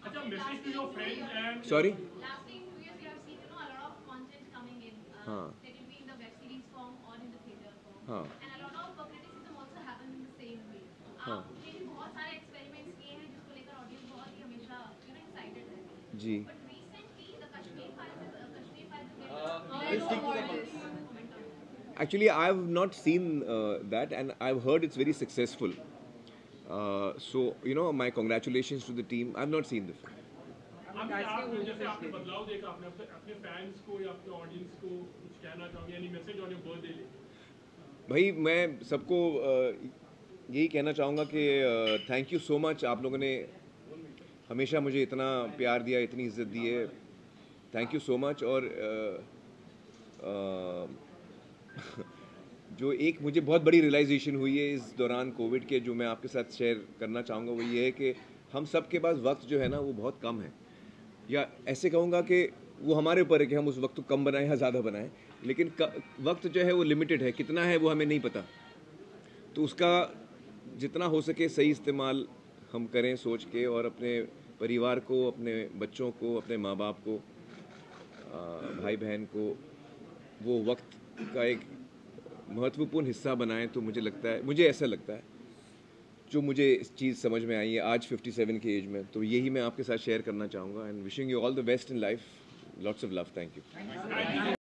अच्छा, message to your friends and Sorry. Last 2 years you have seen, a lot of content coming in. हाँ Let it be in the web series form or in the theater form. हाँ And a lot of criticism also happens in the same way. हाँ आपने भी बहुत सारे experiments किए हैं जिसको लेकर ऑडियंस बहुत ही हमेशा एक्साइटेड है. जी. But recently the Kashmir files is momentum. Actually, I've not seen that, and I've heard it's very successful. So, my congratulations to the team. I've not seen the film. आप जैसे आपने बदलाव देखा, आपने अपने अपने फैंस को या अपने ऑडियंस को कुछ कहना चाहोगे, any message on your birthday? भाई, मैं सबको यही कहना चाहूँगा कि थैंक यू सो मच. आप लोगों ने हमेशा मुझे इतना प्यार दिया, इतनी इज्जत दी है. Thank you so much. और जो एक मुझे बहुत बड़ी रियलाइजेशन हुई है इस दौरान कोविड के, जो मैं आपके साथ शेयर करना चाहूँगा, वो ये है कि हम सब के पास वक्त जो है ना, वो बहुत कम है. या ऐसे कहूँगा कि वो हमारे ऊपर है कि हम उस वक्त को कम बनाएं या ज़्यादा बनाएं, लेकिन वक्त जो है वो लिमिटेड है. कितना है वो हमें नहीं पता. तो उसका जितना हो सके सही इस्तेमाल हम करें सोच के, और अपने परिवार को, अपने बच्चों को, अपने माँ बाप को, भाई बहन को वो वक्त का एक महत्वपूर्ण हिस्सा बनाएं. तो मुझे ऐसा लगता है, जो मुझे इस चीज़ समझ में आई है आज 57 की एज में, तो यही मैं आपके साथ शेयर करना चाहूँगा. And wishing you all the best in life. Lots of love. Thank you.